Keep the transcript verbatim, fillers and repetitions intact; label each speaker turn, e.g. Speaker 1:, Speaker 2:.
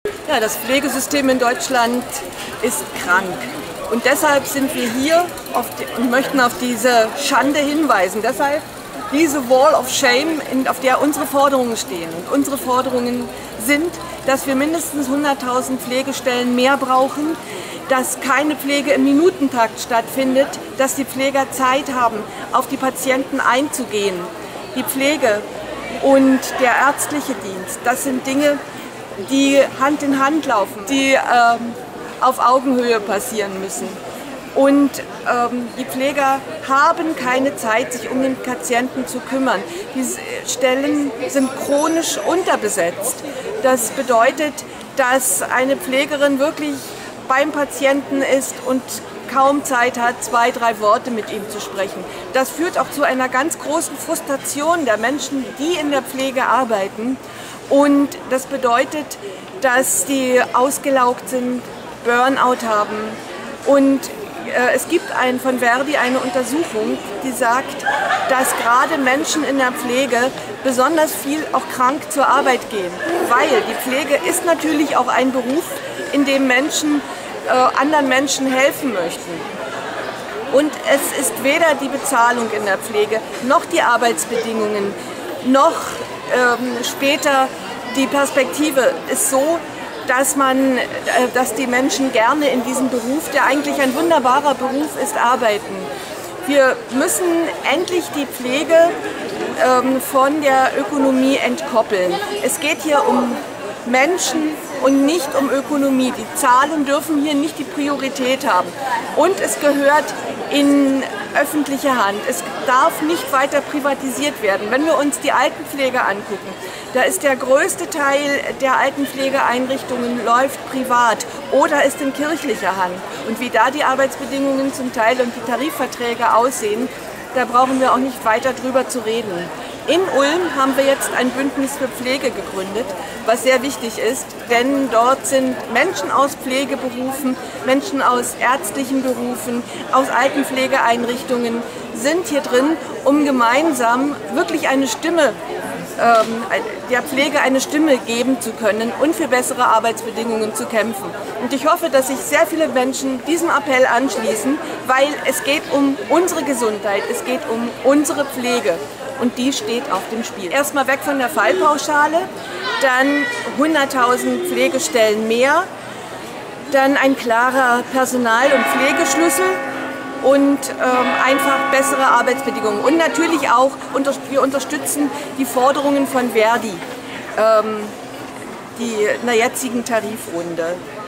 Speaker 1: Ja, das Pflegesystem in Deutschland ist krank. Und deshalb sind wir hier auf die, und möchten auf diese Schande hinweisen. Deshalb diese Wall of Shame, in, auf der unsere Forderungen stehen. Und unsere Forderungen sind, dass wir mindestens hunderttausend Pflegestellen mehr brauchen, dass keine Pflege im Minutentakt stattfindet, dass die Pfleger Zeit haben, auf die Patienten einzugehen. Die Pflege und der ärztliche Dienst, das sind Dinge, die Hand in Hand laufen, die ähm, auf Augenhöhe passieren müssen. Und ähm, die Pfleger haben keine Zeit, sich um den Patienten zu kümmern. Die Stellen sind chronisch unterbesetzt. Das bedeutet, dass eine Pflegerin wirklich beim Patienten ist und kaum Zeit hat, zwei, drei Worte mit ihm zu sprechen. Das führt auch zu einer ganz großen Frustration der Menschen, die in der Pflege arbeiten. Und das bedeutet, dass die ausgelaugt sind, Burnout haben. Und äh, es gibt ein, von Verdi eine Untersuchung, die sagt, dass gerade Menschen in der Pflege besonders viel auch krank zur Arbeit gehen. Weil die Pflege ist natürlich auch ein Beruf, in dem Menschen äh, anderen Menschen helfen möchten. Und es ist weder die Bezahlung in der Pflege, noch die Arbeitsbedingungen, noch ähm, später die Perspektive ist so, dass man, äh, dass die Menschen gerne in diesem Beruf, der eigentlich ein wunderbarer Beruf ist, arbeiten. Wir müssen endlich die Pflege ähm, von der Ökonomie entkoppeln. Es geht hier um Menschen und nicht um Ökonomie. Die Zahlen dürfen hier nicht die Priorität haben. Und es gehört in öffentliche Hand. Es darf nicht weiter privatisiert werden. Wenn wir uns die Altenpflege angucken, da ist der größte Teil der Altenpflegeeinrichtungen läuft privat oder ist in kirchlicher Hand. Und wie da die Arbeitsbedingungen zum Teil und die Tarifverträge aussehen, da brauchen wir auch nicht weiter drüber zu reden. In Ulm haben wir jetzt ein Bündnis für Pflege gegründet, was sehr wichtig ist, denn dort sind Menschen aus Pflegeberufen, Menschen aus ärztlichen Berufen, aus Altenpflegeeinrichtungen sind hier drin, um gemeinsam wirklich eine Stimme, ähm, der Pflege eine Stimme geben zu können und für bessere Arbeitsbedingungen zu kämpfen. Und ich hoffe, dass sich sehr viele Menschen diesem Appell anschließen, weil es geht um unsere Gesundheit, es geht um unsere Pflege. Und die steht auf dem Spiel. Erstmal weg von der Fallpauschale, dann hunderttausend Pflegestellen mehr, dann ein klarer Personal- und Pflegeschlüssel und ähm, einfach bessere Arbeitsbedingungen. Und natürlich auch, unter, wir unterstützen die Forderungen von Verdi, ähm, die in der jetzigen Tarifrunde.